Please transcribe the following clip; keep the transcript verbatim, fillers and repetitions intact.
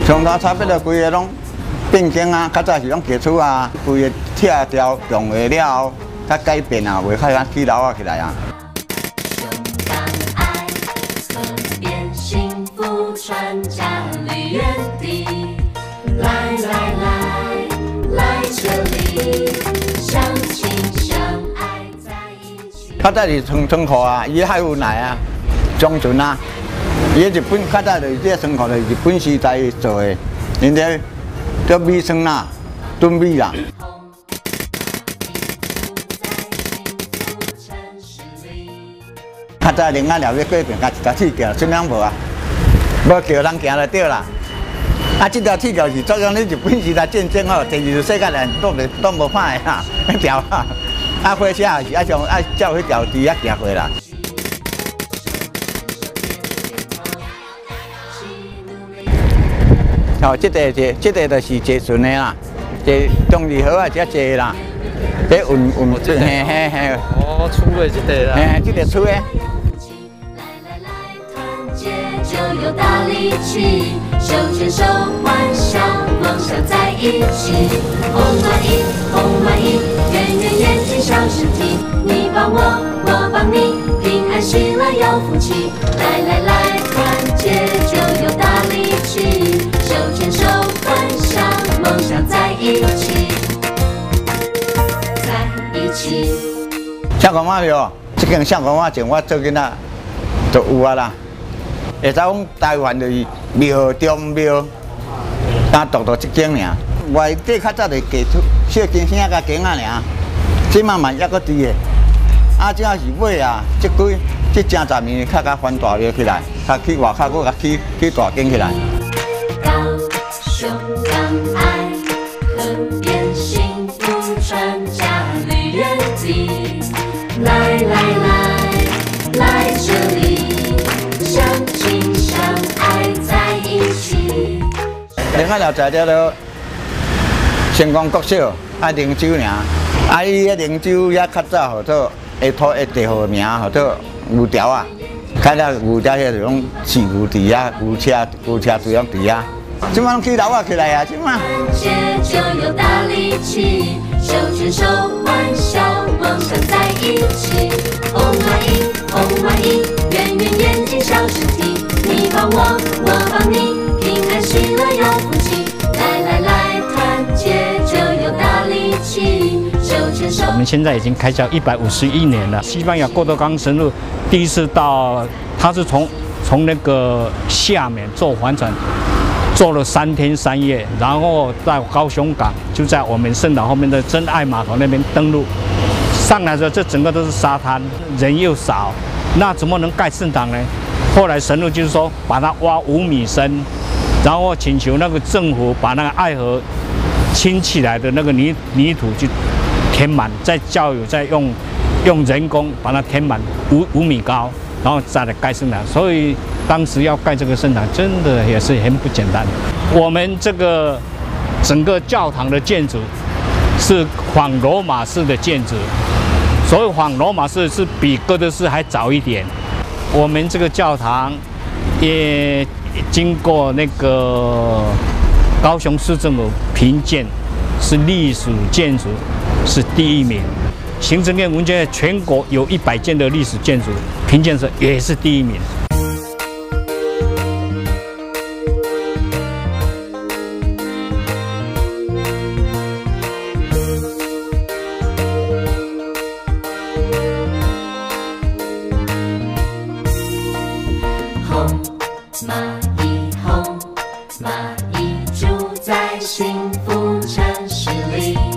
上大差别的规个拢变更啊，较早是拢基础啊，规个拆掉用下了后，较改变啊，袂较咱起楼啊起来啊。 传家旅园地，来来来来这里，相亲相爱在一起。 较早是穿穿裤啊，伊海有奶啊，中船啊，伊日本较早就是这穿裤就是日本时代做的，因在叫米穿啦，炖米啦。较早人家了要过平，甲一条铁桥，怎样无啊？ 无叫人行就对啦。啊，这条铁桥是作用咧日本时代战争吼，第二次世界大战都袂都无歹的哈，迄条啊，啊火车也是爱从爱照迄条直啊行过啦。哦，这个这这个就是坐船的啦，这中日河啊遮坐啦，这运运嘿嘿嘿。哦，出的这个啦。嘿，这个出的。 就有大力气，手牵手欢笑，梦想在一起。红满意，红满意，圆圆眼睛小身体，你帮我，我帮你，平安喜乐有福气。来来来，团结就有大力气，手牵手欢笑，梦想在一起，在一起。 像公妈庙，这间像公妈前我做囡仔就有啊啦。 会使讲台湾就是庙中庙，单独独一间尔。外地较早就是地土小间乡甲间仔尔，即慢慢还阁伫个。啊，即下是尾啊，即几即正十年较甲翻大了起来，较去外口阁甲起起大间起来。 高雄港爱河边幸福传家旅园地，来来来来这里。 相亲相爱在一起。 另外了在了了，成功国小啊灵州尔，啊伊个灵州也较早号做下土下地号名号做牛条啊，开了牛条遐就讲饲牛蹄啊，牛车牛车队拢蹄啊，即摆拢起楼啊起来啊，即摆。团结就有大力气，手牵手欢笑，梦想在一起。Oh my oh my， 圆圆眼睛小身体，你帮我，我帮你，平安喜乐有福气。来来来，团结就有大力气，手牵手。 我们现在已经开校一百五十一年了。西班牙郭德纲神父第一次到，他是从从那个厦门坐帆船。 坐了三天三夜，然后在高雄港，就在我们圣岛后面的真爱码头那边登陆。上来的时候，这整个都是沙滩，人又少，那怎么能盖圣堂呢？后来神父就是说，把它挖五米深，然后请求那个政府把那个爱河倾起来的那个泥泥土就填满，再叫有再用用人工把它填满五五米高。 然后再来盖圣堂，所以当时要盖这个圣堂，真的也是很不简单。我们这个整个教堂的建筑是仿罗马式的建筑，所谓仿罗马式是比哥德式还早一点。我们这个教堂也经过那个高雄市政府评鉴，是历史建筑，是第一名。 行政院文件院全国有一百件的历史建筑，评鉴是也是第一名。 红蚂蚁，红蚂蚁住在幸福城市里。